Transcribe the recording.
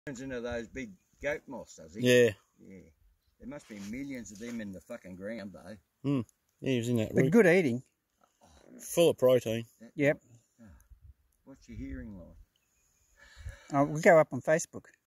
Turns into those big goat moths, does he? Yeah. Yeah. There must be millions of them in the fucking ground, though. Yeah, he was in that But root. good eating. Full of protein. Yep. What's your hearing like? Oh, we'll go up on Facebook.